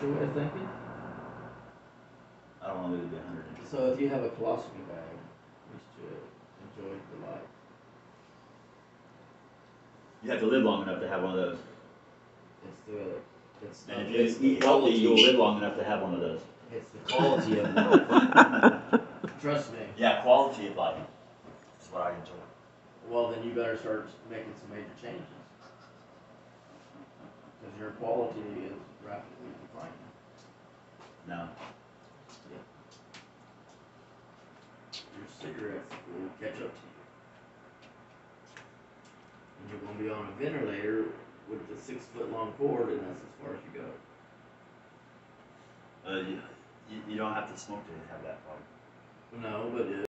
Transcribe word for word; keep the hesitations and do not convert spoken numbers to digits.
your way of thinking? I don't want it to be a hundred inches. So if you have a colostomy bag, you should enjoy the light. You have to live long enough to have one of those. It's the it's And not, if it's you the eat healthy, quality. you'll live long enough to have one of those. It's the quality of life. Trust me. Yeah, quality of life is what I enjoy. Well, then you better start making some major changes. Because your quality is rapidly declining. No. Your cigarettes will catch up to you. And you're going to be on a ventilator with the six foot long cord, and that's as far as you go. Uh, you, you, you don't have to smoke to have that problem. No, but it